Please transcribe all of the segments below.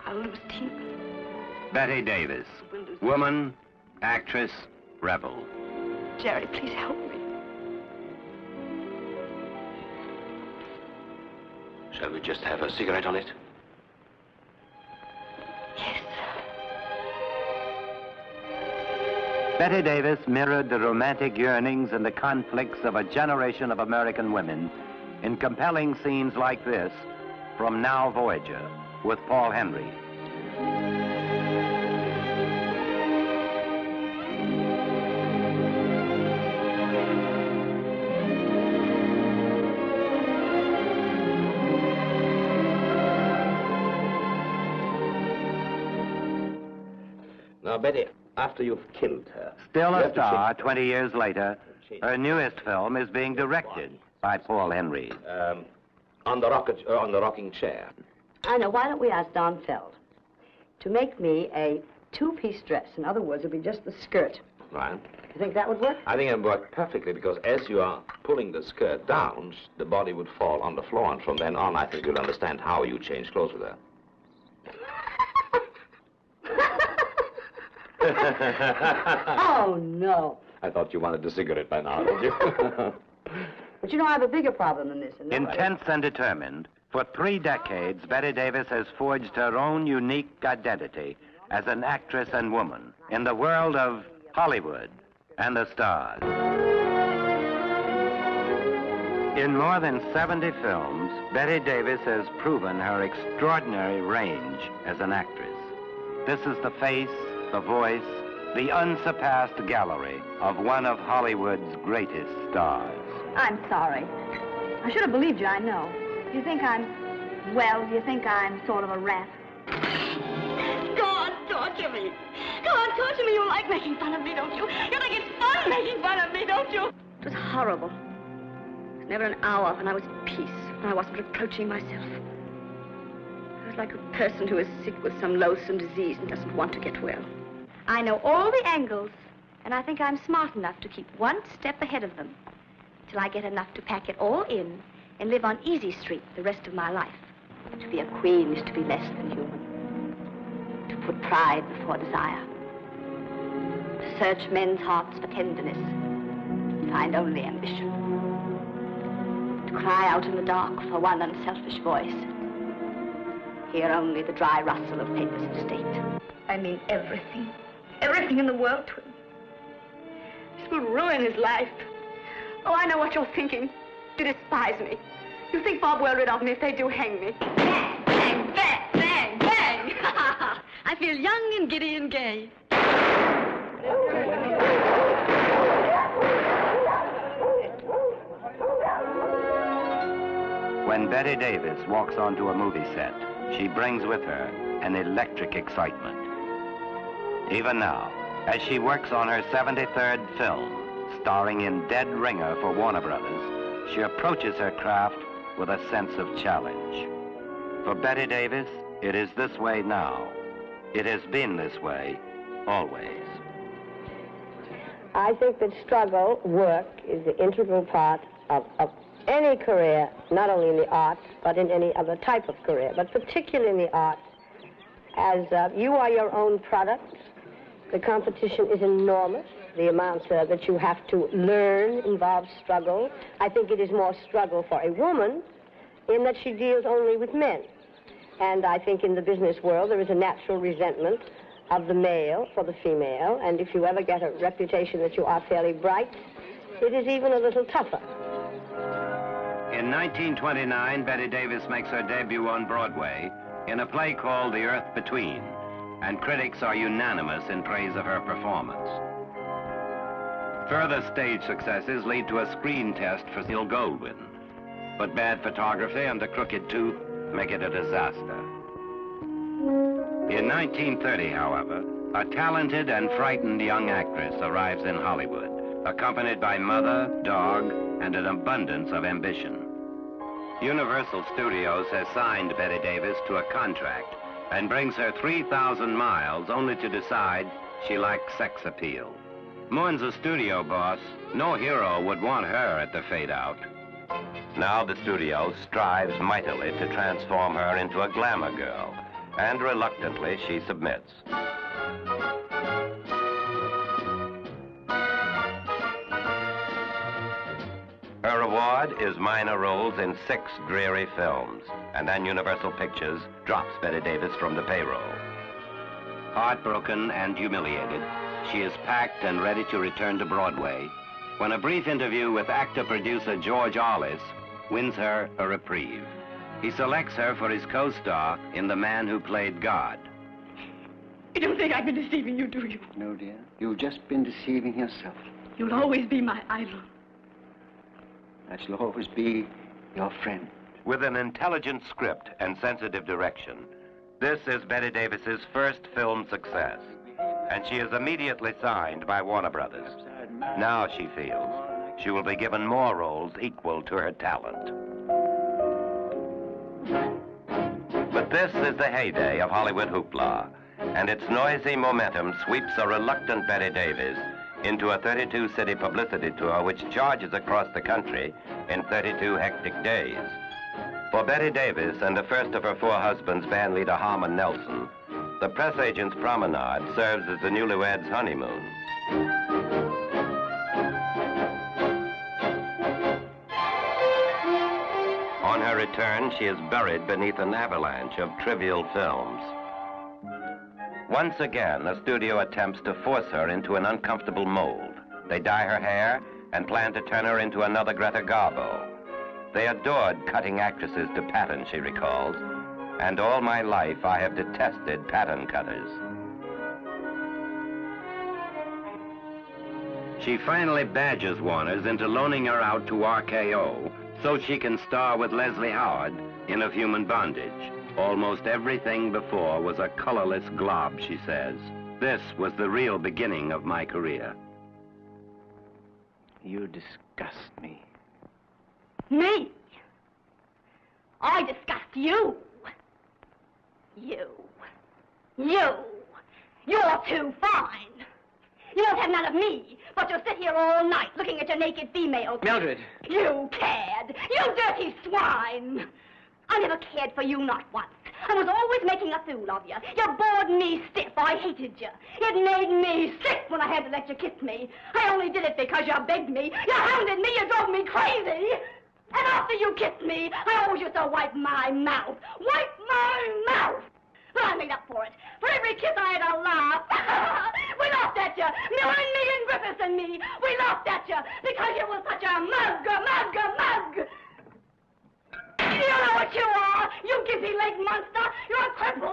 I'll lose teeth. Bette Davis, woman, actress, rebel. Jerry, please help me. Shall we just have a cigarette on it? Yes. Bette Davis mirrored the romantic yearnings and the conflicts of a generation of American women in compelling scenes like this from Now Voyager with Paul Henry. Now, Betty, after you've killed her... Still a star 20 years later, her newest film is being directed by Paul Henry. On the rocking chair. I know. Why don't we ask Don Feld to make me a two-piece dress? In other words, it'll be just the skirt. Right. You think that would work? I think it would work perfectly because as you are pulling the skirt down, the body would fall on the floor, and from then on, I think you'll understand how you change clothes with her. Oh, no. I thought you wanted a cigarette by now, did you? But you know, I have a bigger problem than this. Intense and determined, for 3 decades, Bette Davis has forged her own unique identity as an actress and woman in the world of Hollywood and the stars. In more than 70 films, Bette Davis has proven her extraordinary range as an actress. This is the face, the voice, the unsurpassed gallery of one of Hollywood's greatest stars. I'm sorry. I should have believed you, I know. You think I'm, well, you think I'm sort of a rat. Go on, torture me. Go on, torture me. You like making fun of me, don't you? You think it's fun making fun of me, don't you? It was horrible. There was never an hour when I was at peace, when I wasn't reproaching myself. I was like a person who is sick with some loathsome disease and doesn't want to get well. I know all the angles, and I think I'm smart enough to keep one step ahead of them till I get enough to pack it all in and live on Easy Street the rest of my life. To be a queen is to be less than human. To put pride before desire. To search men's hearts for tenderness. To find only ambition. To cry out in the dark for one unselfish voice. Hear only the dry rustle of papers of state. I mean everything. Everything in the world to him. This will ruin his life. Oh, I know what you're thinking. You despise me. You think Bob well rid of me if they do hang me. Bang, bang, bang, bang, bang. I feel young and giddy and gay. When Bette Davis walks onto a movie set, she brings with her an electric excitement. Even now, as she works on her 73rd film, starring in Dead Ringer for Warner Brothers, she approaches her craft with a sense of challenge. For Bette Davis, it is this way now. It has been this way always. I think that struggle, work, is the integral part of any career, not only in the arts, but in any other type of career, but particularly in the arts. As you are your own product, the competition is enormous. The amount that you have to learn involves struggle. I think it is more struggle for a woman in that she deals only with men. And I think in the business world there is a natural resentment of the male for the female, and if you ever get a reputation that you are fairly bright, it is even a little tougher. In 1929, Bette Davis makes her debut on Broadway in a play called The Earth Between, and critics are unanimous in praise of her performance. Further stage successes lead to a screen test for Neil Goldwyn, but bad photography and a crooked tooth make it a disaster. In 1930, however, a talented and frightened young actress arrives in Hollywood, accompanied by mother, dog, and an abundance of ambition. Universal Studios has signed Bette Davis to a contract and brings her 3,000 miles only to decide she lacks sex appeal. Mourn's a studio boss. No hero would want her at the fade-out. Now the studio strives mightily to transform her into a glamour girl, And reluctantly, she submits. Her reward is minor roles in 6 dreary films, and then Universal Pictures drops Bette Davis from the payroll. Heartbroken and humiliated, she is packed and ready to return to Broadway when a brief interview with actor-producer George Arliss wins her a reprieve. He selects her for his co-star in The Man Who Played God. You don't think I've been deceiving you, do you? No, dear. You've just been deceiving yourself. You'll always be my idol. I shall always be your friend. With an intelligent script and sensitive direction, this is Bette Davis's first film success, and she is immediately signed by Warner Brothers. Now she feels she will be given more roles equal to her talent. But this is the heyday of Hollywood hoopla, and its noisy momentum sweeps a reluctant Bette Davis into a 32-city publicity tour which charges across the country in 32 hectic days. For Bette Davis and the first of her 4 husbands, bandleader Harmon Nelson, the press agent's promenade serves as the newlyweds' honeymoon. On her return, she is buried beneath an avalanche of trivial films. Once again, the studio attempts to force her into an uncomfortable mold. They dye her hair and plan to turn her into another Greta Garbo. They adored cutting actresses to pattern, she recalls, and all my life I have detested pattern cutters. She finally badgers Warner's into loaning her out to RKO so she can star with Leslie Howard in Of Human Bondage. Almost everything before was a colorless glob, she says. This was the real beginning of my career. You disgust me. Me? I disgust you. You. You're too fine. You don't have none of me, but you'll sit here all night looking at your naked females. Mildred! You cad! You dirty swine! I never cared for you, not once. I was always making a fool of you. You bored me stiff. I hated you. It made me sick when I had to let you kiss me. I only did it because you begged me. You hounded me. You drove me crazy. And after you kissed me, I always used to wipe my mouth. Wipe my mouth! But I made up for it. For every kiss I had a laugh. We laughed at you. Millen me and Griffiths and me. We laughed at you because you were such a mug. You know what you are, you gimpy-legged monster. You're a cripple.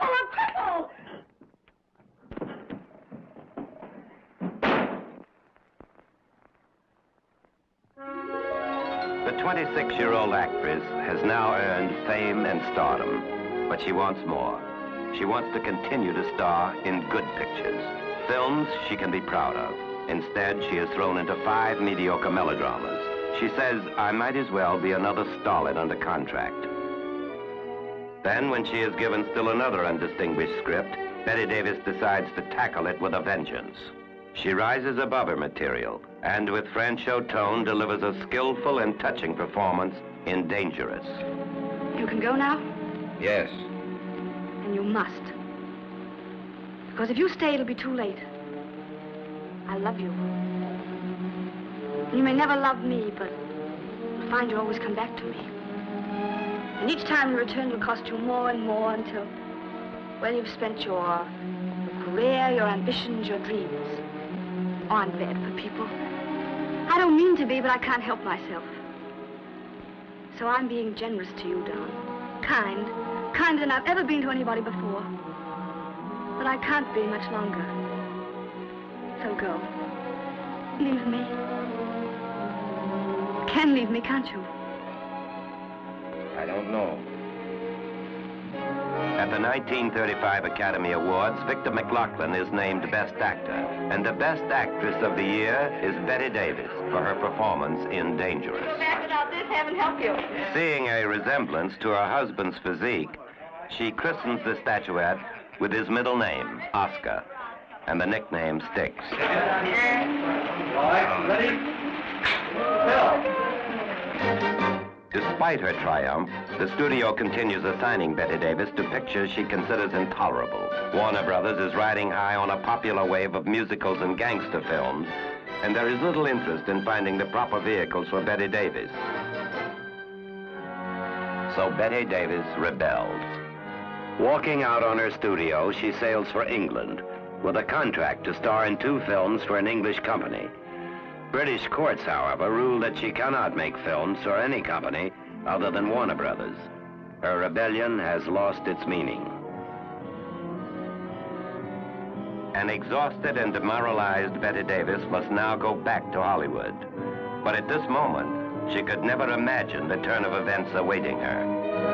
The 26-year-old actress has now earned fame and stardom, but she wants more. She wants to continue to star in good pictures, films she can be proud of. Instead, she is thrown into 5 mediocre melodramas. She says, I might as well be another starlet under contract. Then, when she is given still another undistinguished script, Bette Davis decides to tackle it with a vengeance. She rises above her material, and with Franchot tone delivers a skillful and touching performance in Dangerous. You can go now? Yes. And you must. Because if you stay, it'll be too late. I love you. You may never love me, but you'll find you always come back to me. And each time you return will cost you more and more until, well, you've spent your career, your ambitions, your dreams. Oh, I'm bad for people. I don't mean to be, but I can't help myself. So I'm being generous to you, darling. Kinder than I've ever been to anybody before. But I can't be much longer. So go. Leave me. Can leave me, can't you? I don't know. At the 1935 Academy Awards, Victor McLaughlin is named Best Actor, and the Best Actress of the Year is Bette Davis for her performance in Dangerous. Without this, heaven help you. Seeing a resemblance to her husband's physique, she christens the statuette with his middle name, Oscar, and the nickname sticks. All right, ready? Bill. Despite her triumph, the studio continues assigning Bette Davis to pictures she considers intolerable. Warner Brothers is riding high on a popular wave of musicals and gangster films, and there is little interest in finding the proper vehicles for Bette Davis. So Bette Davis rebels. Walking out on her studio, she sails for England with a contract to star in 2 films for an English company. British courts, however, rule that she cannot make films for any company other than Warner Brothers. Her rebellion has lost its meaning. An exhausted and demoralized Bette Davis must now go back to Hollywood. But at this moment, she could never imagine the turn of events awaiting her.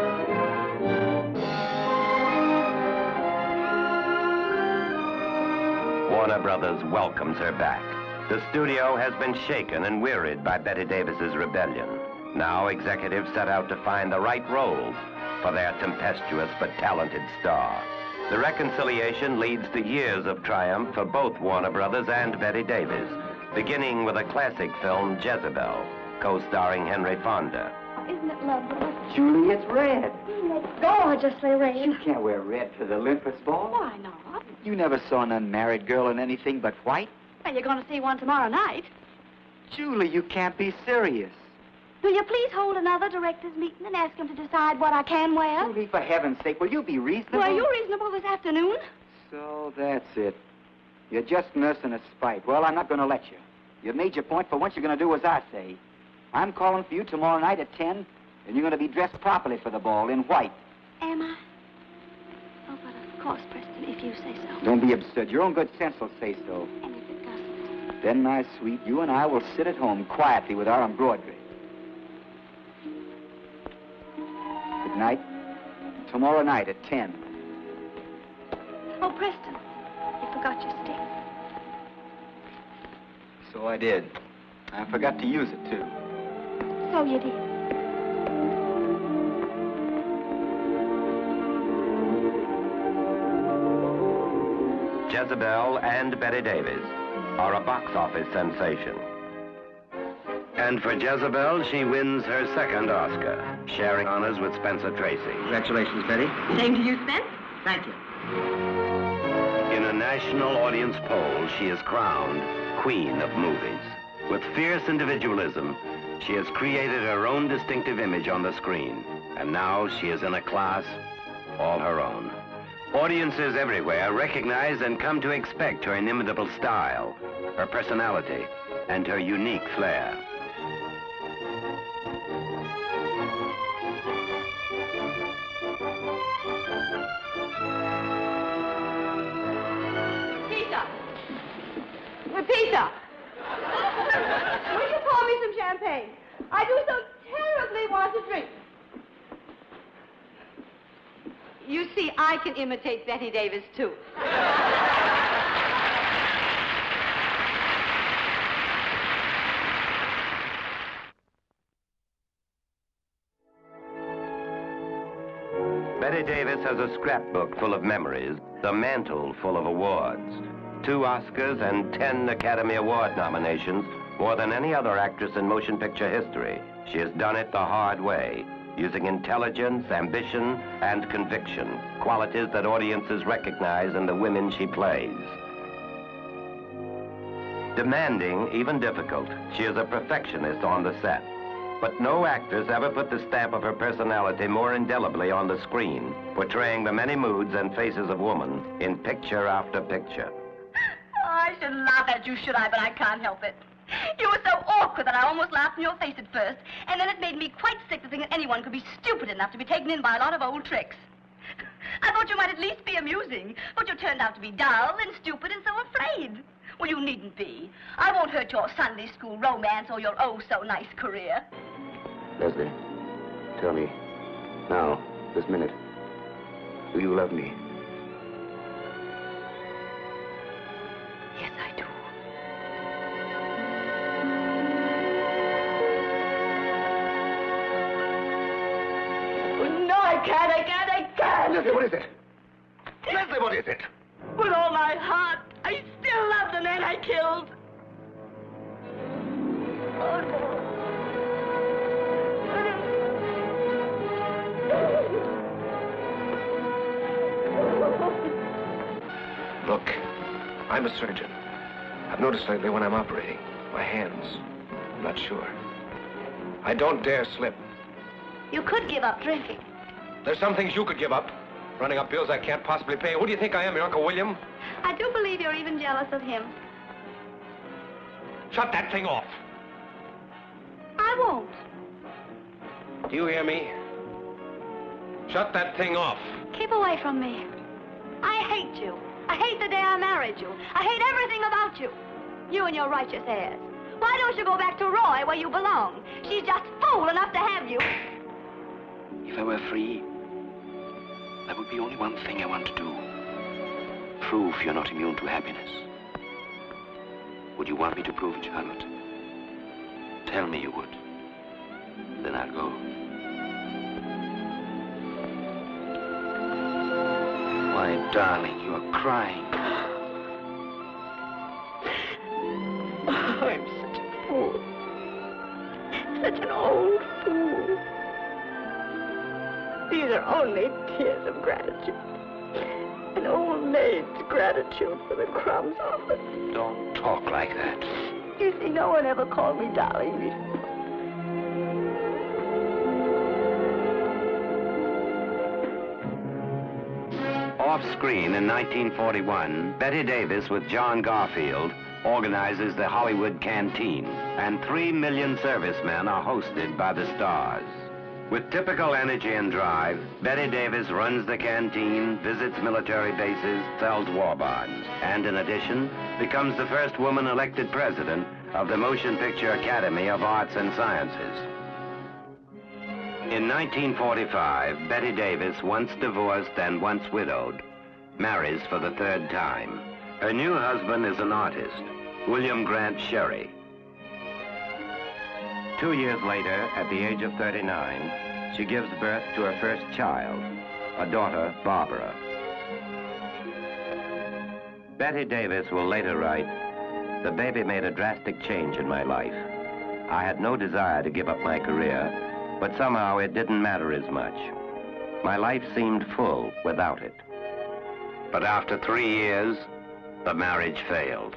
Warner Brothers welcomes her back. The studio has been shaken and wearied by Bette Davis's rebellion. Now executives set out to find the right roles for their tempestuous but talented star. The reconciliation leads to years of triumph for both Warner Brothers and Bette Davis, beginning with a classic film, Jezebel, co-starring Henry Fonda. Isn't it lovely? Julie, it's red. It's gorgeously red. You can't wear red for the Olympus ball. Why not? You never saw an unmarried girl in anything but white. Well, you're going to see one tomorrow night. Julie, you can't be serious. Will you please hold another director's meeting and ask him to decide what I can wear? Julie, for heaven's sake, will you be reasonable? Were you reasonable this afternoon? So that's it. You're just nursing a spite. Well, I'm not going to let you. You've made your point. For once, you're going to do as I say. I'm calling for you tomorrow night at 10, and you're going to be dressed properly for the ball in white. Am I? Oh, but of course, Preston, if you say so. Don't be absurd. Your own good sense will say so. And if it doesn't? Then, my sweet, you and I will sit at home quietly with our embroidery. Good night. Tomorrow night at 10. Oh, Preston, you forgot your stick. So I did. I forgot to use it, too. So you did. Jezebel and Bette Davis are a box office sensation. And for Jezebel, she wins her second Oscar, sharing honors with Spencer Tracy. Congratulations, Betty. Same to you, Spence. Thank you. In a national audience poll, she is crowned Queen of Movies. With fierce individualism, she has created her own distinctive image on the screen. And now she is in a class all her own. Audiences everywhere recognize and come to expect her inimitable style, her personality, and her unique flair. Peter! Will you pour me some champagne? I do so terribly want to drink. You see, I can imitate Bette Davis, too. Bette Davis has a scrapbook full of memories, a mantle full of awards. 2 Oscars and 10 Academy Award nominations, more than any other actress in motion picture history. She has done it the hard way, using intelligence, ambition, and conviction, qualities that audiences recognize in the women she plays. Demanding, even difficult, she is a perfectionist on the set. But no actress ever put the stamp of her personality more indelibly on the screen, portraying the many moods and faces of woman in picture after picture. I should laugh at you, should I? But I can't help it. You were so awkward that I almost laughed in your face at first, and then it made me quite sick to think that anyone could be stupid enough to be taken in by a lot of old tricks. I thought you might at least be amusing, but you turned out to be dull and stupid and so afraid. Well, you needn't be. I won't hurt your Sunday school romance or your oh-so-nice career. Leslie, tell me, now, this minute, do you love me? Yes, I do. No, I can't. Leslie, what is it? Leslie, what is it? With all my heart, I still love the man I killed. Oh, no. I'm a surgeon. I've noticed lately when I'm operating, my hands, I'm not sure. I don't dare slip. You could give up drinking. There's some things you could give up. Running up bills I can't possibly pay. Who do you think I am, your Uncle William? I do believe you're even jealous of him. Shut that thing off. I won't. Do you hear me? Shut that thing off. Keep away from me. I hate you. I hate the day I married you. I hate everything about you. You and your righteous heirs. Why don't you go back to Roy where you belong? She's just fool enough to have you. If I were free, there would be only one thing I want to do. Prove you're not immune to happiness. Would you want me to prove it, Charlotte? Tell me you would. Then I'll go. Why, darling, you are crying. Oh, I'm such a fool. Such an old fool. These are only tears of gratitude. An old maid's gratitude for the crumbs offered. Don't talk like that. You see, no one ever called me darling before. Off-screen in 1941, Bette Davis with John Garfield organizes the Hollywood Canteen, and 3 million servicemen are hosted by the stars. With typical energy and drive, Bette Davis runs the canteen, visits military bases, sells war bonds, and in addition, becomes the first woman elected president of the Motion Picture Academy of Arts and Sciences. In 1945, Bette Davis, once divorced and once widowed, marries for the 3rd time. Her new husband is an artist, William Grant Sherry. 2 years later, at the age of 39, she gives birth to her first child, a daughter, Barbara. Bette Davis will later write, "The baby made a drastic change in my life. I had no desire to give up my career, but somehow it didn't matter as much. My life seemed full without it." But after 3 years, the marriage fails.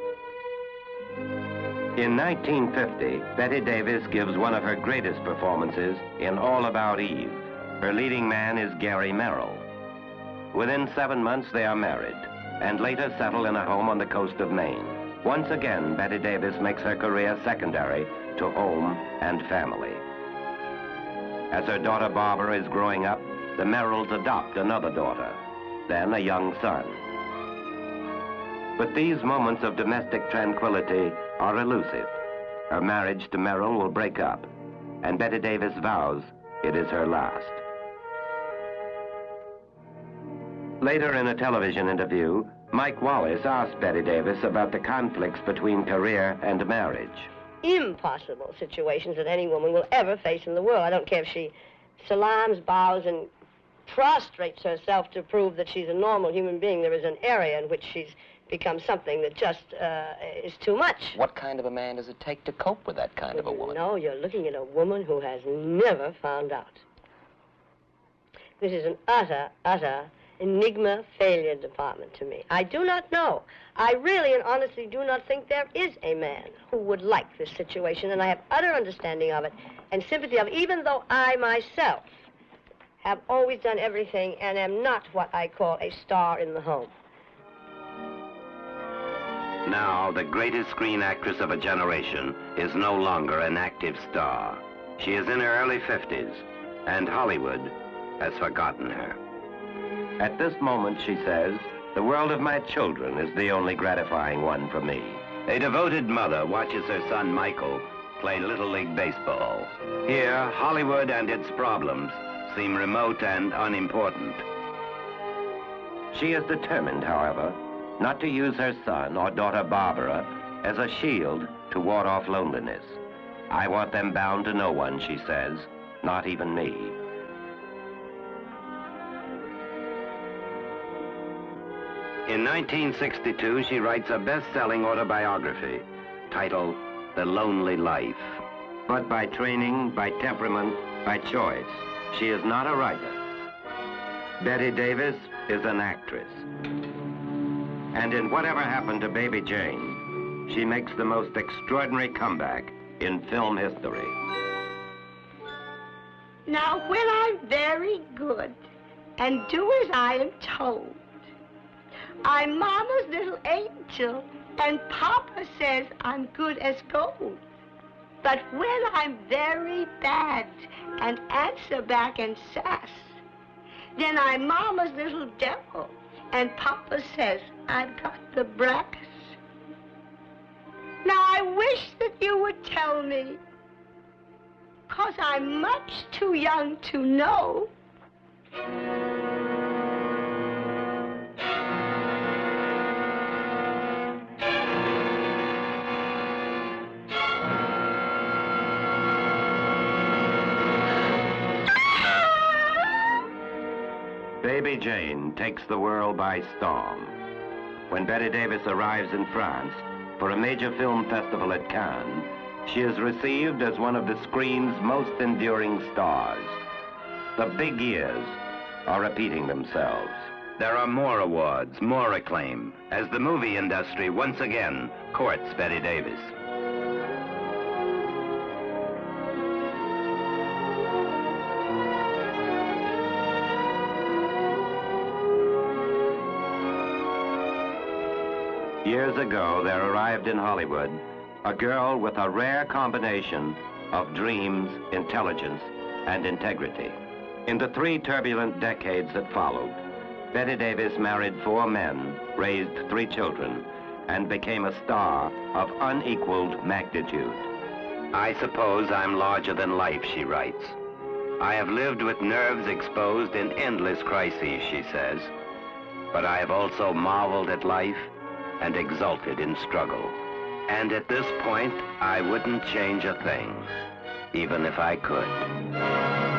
In 1950, Bette Davis gives one of her greatest performances in All About Eve. Her leading man is Gary Merrill. Within 7 months, they are married, and later settle in a home on the coast of Maine. Once again, Bette Davis makes her career secondary to home and family. As her daughter Barbara is growing up, the Merrills adopt another daughter, then a young son. But these moments of domestic tranquility are elusive. Her marriage to Merrill will break up, and Bette Davis vows it is her last. Later in a television interview, Mike Wallace asked Bette Davis about the conflicts between career and marriage. Impossible situations that any woman will ever face in the world. I don't care if she salams, bows, and prostrates herself to prove that she's a normal human being. There is an area in which she's become something that just is too much. What kind of a man does it take to cope with that kind of a woman? No, you're looking at a woman who has never found out. This is an utter enigma failure department to me. I do not know. I really and honestly do not think there is a man who would like this situation, and I have utter understanding of it and sympathy of it, even though I myself have always done everything and am not what I call a star in the home. Now, the greatest screen actress of a generation is no longer an active star. She is in her early 50s, and Hollywood has forgotten her. At this moment, she says, the world of my children is the only gratifying one for me. A devoted mother watches her son, Michael, play Little League Baseball. Here, Hollywood and its problems seem remote and unimportant. She is determined, however, not to use her son or daughter Barbara as a shield to ward off loneliness. I want them bound to no one, she says, not even me. In 1962, she writes a best-selling autobiography titled The Lonely Life. But by training, by temperament, by choice, she is not a writer. Bette Davis is an actress. And in Whatever Happened to Baby Jane, she makes the most extraordinary comeback in film history. Now, when I'm very good and do as I am told, I'm Mama's little angel, and Papa says I'm good as gold. But when I'm very bad and answer back and sass, then I'm Mama's little devil, and Papa says I've got the brass. Now, I wish that you would tell me, 'cause I'm much too young to know. Baby Jane takes the world by storm. When Bette Davis arrives in France for a major film festival at Cannes, she is received as one of the screen's most enduring stars. The big years are repeating themselves. There are more awards, more acclaim, as the movie industry once again courts Bette Davis. Years ago, there arrived in Hollywood a girl with a rare combination of dreams, intelligence, and integrity. In the 3 turbulent decades that followed, Bette Davis married 4 men, raised 3 children, and became a star of unequaled magnitude. I suppose I'm larger than life, she writes. I have lived with nerves exposed in endless crises, she says, but I have also marveled at life and exulted in struggle. And at this point, I wouldn't change a thing, even if I could.